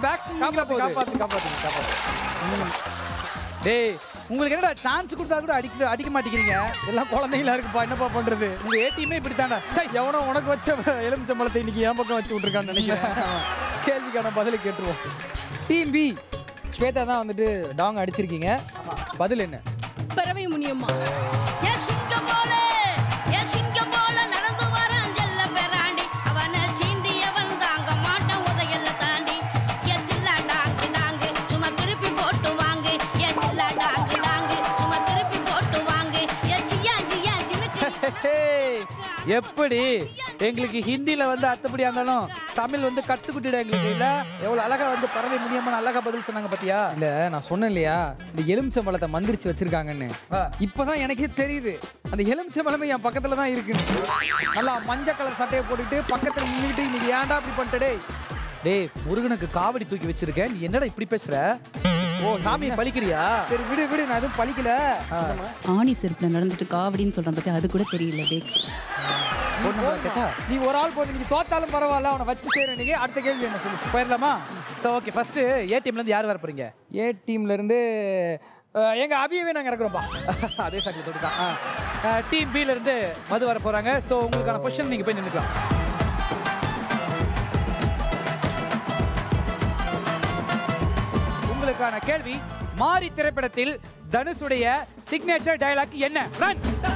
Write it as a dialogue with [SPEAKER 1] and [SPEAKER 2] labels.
[SPEAKER 1] Back காப்பாத்து. டேய் உங்களுக்கு என்னடா சான்ஸ் கொடுத்தா கூட அடிக்க மாட்டேங்கிறீங்க. எல்லாம் குழந்தைங்களா இருக்குப்பா, என்னப்பா பண்றது? உங்க ஏடிஎம்மே இப்படி தாண்டா. சரி, எவனோ உனக்கு வச்ச எலுமிச்சம்பழத்தை இன்னைக்கு என் பக்கம் வச்சு விட்டுருக்கான்னு நினைக்கிறேன். கேள்விக்கான பதிலை கேட்டுருவோம். டீம் பி ஸ்வேதா தான் வந்துட்டு டாங் அடிச்சிருக்கீங்க. பதில் என்ன?
[SPEAKER 2] பறவை முனியம்மா. நடந்து வரான் ஜெல்ல பெறாண்டி, அவனை சீண்டி அவன் தாங்க மாட்டான் உதையல்ல தாண்டி. எத்தில்லா டாங்கு டாங்கு சும்மா திருப்பி போட்டு வாங்கு. எத்தில்லா டாங்கு டாங்கு சும்மா திருப்பி போட்டு வாங்கு. ஜியா ஜியா ஜினுக்கு.
[SPEAKER 1] எப்படி எங்களுக்கு ஹிந்தியில வந்து அத்தப்படி இருந்தாலும் தமிழ் வந்து கத்துக்கிட்டுட எங்களுக்கு இல்ல. எவ்வளவு அழகா வந்து பறவை முனியம்மன் அழகா பதில் சொன்னாங்க பாத்தியா? இல்ல நான் சொன்னேன் இல்லையா, இந்த எலுமிச்சம்பழத்தை மந்திரிச்சு வச்சிருக்காங்கன்னு. இப்பதான் எனக்கே தெரியுது அந்த எலுமிச்சம்பழமே என் பக்கத்துல தான் இருக்குன்னு. நல்லா மஞ்சள் கலர் சட்டையை போட்டுட்டு பக்கத்துல நின்றுட்டு இன்னைக்கு ஏன்டா இப்படி பண்ணிட்டு? டேய் முருகனுக்கு காவடி தூக்கி வச்சிருக்கேன், நீ என்னடா இப்படி பேசுற? ஓ சாமியை பழிக்கிறியா? சரி விடு, நான் எதுவும் பழிக்கல.
[SPEAKER 3] ஆணி செருப்புல நடந்துட்டு காவடின்னு சொல்றேன் பத்தி அது கூட தெரியல.
[SPEAKER 1] நீ ஒரு ஆள் போது நீங்க தோத்தாலும் பரவாயில்ல, அவனை வச்சு செய்யறேன். நீங்க அடுத்த கேள்வி என்ன சொல்லி போயிடலாமா? ஓகே, ஃபர்ஸ்ட் ஏ டீம்ல இருந்து யார் வர போறீங்க? ஏ டீம்ல இருந்து எங்க அபியவே நாங்க இறக்குறோம்ப்பா. அதே சாக்கில் தொட்டுதான். டீம் பில இருந்து மது வர போறாங்க. ஸோ உங்களுக்கான கொஸ்டின் நீங்க போய் நின்றுக்கலாம். உங்களுக்கான கேள்வி, மாரி திரைப்படத்தில் தனுஷுடைய சிக்னேச்சர் டயலாக் என்ன? ரன்.